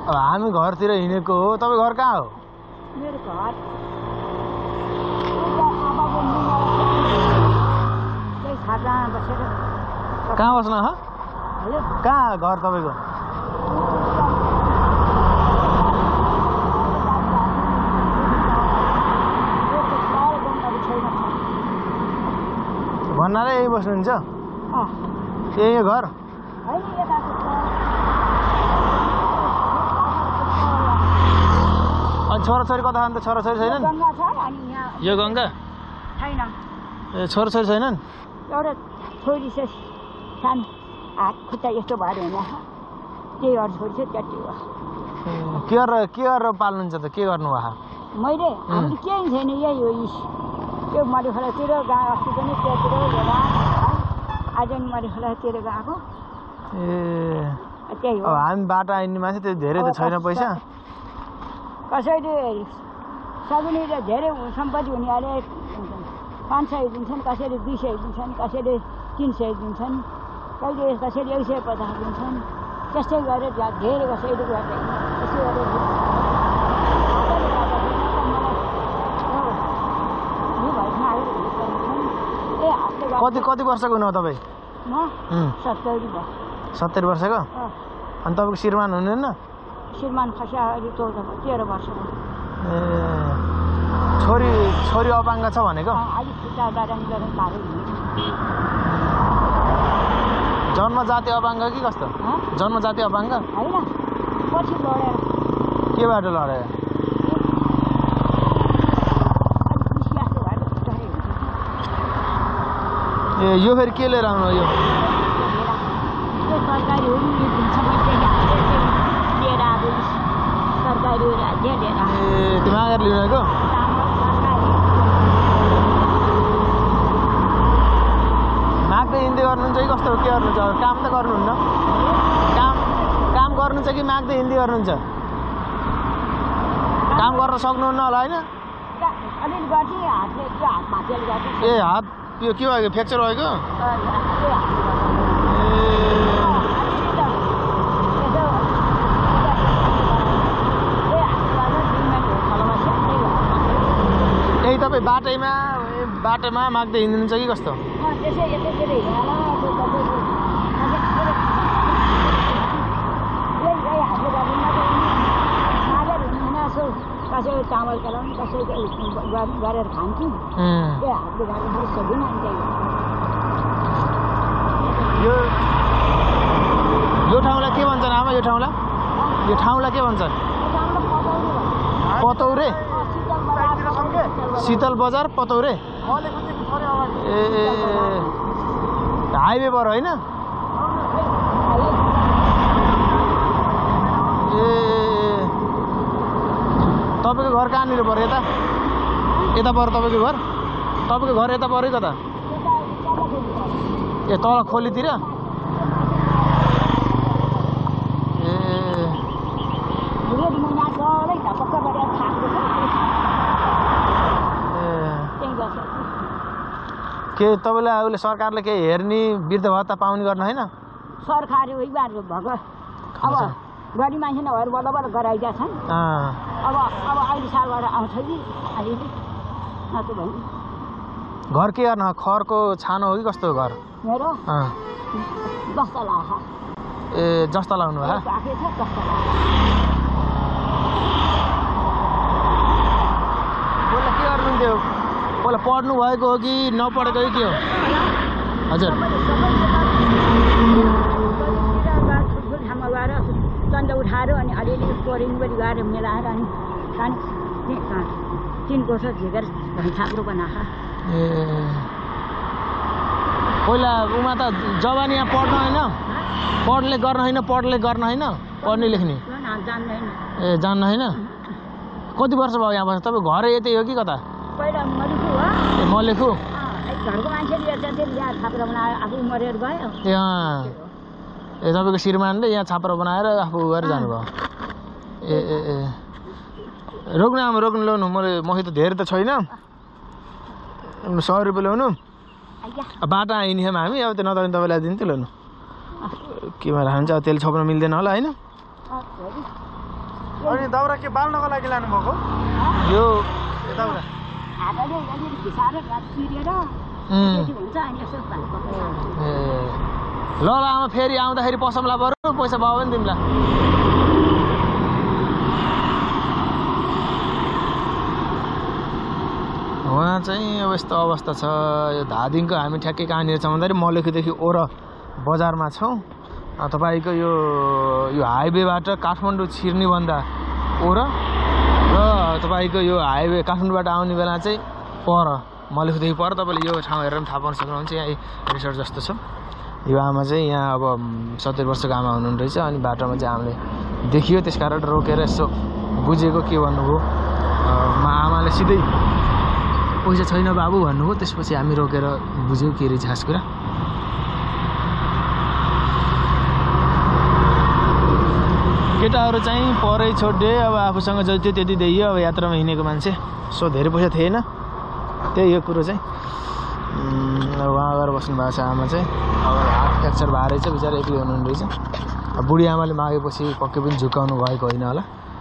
हामी घरतिर हिँडेको हो। तपाईँ घर कहाँ हो? मेरो घर कहाँ बस्न? कहाँ घर तपाईँको? भन्नाले यही बस्नुहुन्छ? यही घर? अनि छोराछोरी कता छन् त? छोराछोरी छैनन्? यो गङ्गा छैन। ए छोराछोरी छैनन्? एउटा छोरी चाहिँ सानो हात खुट्टा यस्तो भएर होइन त्यही अरू छोरी छ त्यति हो। के गरेर पाल्नुहुन्छ त? के गर्नुभयो? मैले हाम्रो केही छैन यही हो। त्यो मरिखोलातिर गएको अस्ति पनि त्यतिर हेर आज नि मरिखोलातिर गएको त्यही हो। हामी बाटो आइने मान्छे त्यो धेरै त छैन पैसा। कसैले सगुनी र धेरै सम्पत्ति हुनेहरूले 500 दिन्छन्, कसैले 200 दिन्छन्, कसैले 300 दिन्छन्, कहिले कसैले 150 दिन्छन्। त्यस्तै गरेर धेरै कसैले गर्दैन। त्यसै गरेर कति वर्षको हुनु हो तपाईँ? म 70 वर्षको? अनि तपाईँको श्रीमान हुनुहुन्न? श्रीमान खस्या अहिले 13 वर्षको। ए छोरी अपाङ्ग छ भनेको? जन्मजाति अपाङ्ग कि कस्तो? जन्मजाति अपाङ्ग होइन, पछि लडेर। के बाटो लडेर? ए यो फेरि के लिएर आउनु? यो सरकारी हो नि, लिएर अब सरकारी हो लिएर। ए त्यो मागेर लिनुको? माग्दै हिँड्दै गर्नुहुन्छ कि कस्तो? के गर्नुहुन्छ? काम त गर्नुहुन्न? काम गर्नुहुन्छ कि माग्दै हिँड्दै गर्नुहुन्छ? काम गर्न सक्नुहुन्न होला होइन? ए हात यो के भएको? फ्र्याक्चर भएको? यही तपाईँ बाटोमा माग्दै हिँड्नुहुन्छ कि कस्तो? कसैको चामल चलाउने, कसैको गरेर खान्थ्यौँ। यो ठाउँलाई के भन्छन् आमा? यो ठाउँलाई के भन्छन्? पतौरे? शीतल बजार पतौरे? ए हाइवे पर होइन? ए तपाईँको घर कहाँनिर पऱ्यो? यता पऱ्यो तपाईँको घर? तपाईँको घर यता पऱ्यो कता? ए तल खोलीतिर? के तपाईँलाई अहिले सरकारले केही हेर्ने वृद्ध भत्ता पाउने गर्न होइन? सरकारले भएको अब गरी मान्छे नभएर बल्ल बल्ल गराइदिएका छन्। अब अहिले सालबाट आउँछ कि अहिले नत्र भने घर के गर्न? खरको छानो हो कि कस्तो घर? मेरो जस्ता लाग्छ। ए जस्ता लाउनु भयो? पहिला के गर्नुहुन्थ्यो? पहिला पढ्नु भएको हो कि नपढेको कि के हो? हजुर ठाउँमा गएर चन्दा उठाएर अनि अलिअलि कोरिङ पनि गएर मिलाएर अनि 3 कोर्स झिकेर छाप्रो बनाएको। ए पहिला उमा त जवानी यहाँ पढ्न होइन? पढ्ने गर्न होइन? पढ्ने लेख्ने ए जान्न होइन? कति वर्ष भयो यहाँ बस्नु? तपाईँ घर यतै हो कि कता? पहिला मलेखु हो। ए मलेखु? घरको मान्छेले यहाँ छाप्रो बनाएर आफू मरेर गयो। ए तपाईँको श्रीमानले यहाँ छाप्रो बनाएर आफू गएर जानुभयो? ए ए ए रोक्नु आमा रोक्नु ल्याउनु। मसित धेरै त छैन, 100 रुपियाँ ल्याउनु। बाटो आइने हामी अब त्यो नत्र तपाईँलाई ल्याइदिन्थ्यो ल्याउनु। केमा राख्नुहुन्छ? अब तेल छोप्न मिल्दैन होला होइन? अनि दाउरा के बाल्नको लागि लानुभएको यो यो दाउरा हातले अलिअलि घिसाएर चिरेर त्यति हुन्छ अनि यसो भएको ए ल आमा फेरि आउँदाखेरि पसौँला बरु पैसा भयो भने तिमीलाई उहाँ चाहिँ अब यस्तो अवस्था छ यो धादिङको हामी ठ्याक्कै कहाँनिर छ भन्दाखेरि मलेखुदेखि ओर बजारमा छौँ तपाईँको यो हाइवेबाट काठमाडौँ छिर्नेभन्दा ओर र तपाईँको यो हाइवे काठमाडौँबाट आउने बेला चाहिँ पर मलेखुदेखि पर तपाईँले यो ठाउँ हेरेर पनि थाहा पाउन सक्नुहुन्छ यहाँ रिसोर्ट जस्तो छ यो आमा चाहिँ यहाँ अब 70 वर्षको आमा हुनुहुँदो रहेछ अनि बाटोमा चाहिँ हामीले देखियो त्यसकारण रोकेर यसो बुझेको के भन्नुभयो आमाले सिधै पैसा छैन बाबु भन्नुभयो त्यसपछि हामी रोकेर बुझ्यौँ के रहेछ खास कुरा केटाहरू चाहिँ परै छोड्दे अब आफूसँग जति थियो त्यति दियो अब यात्रामा हिँडेको मान्छे सो धेरै पैसा थिएन त्यही यो कुरो चाहिँ उहाँ गएर बस्नु भएको छ आमा चाहिँ अब हात फ्र्याक्चर भएर रहेछ बिचरा एक्लै हुनुहुँदो रहेछ बुढी आमाले मागेपछि पक्कै पनि झुकाउनु भएको होइन होला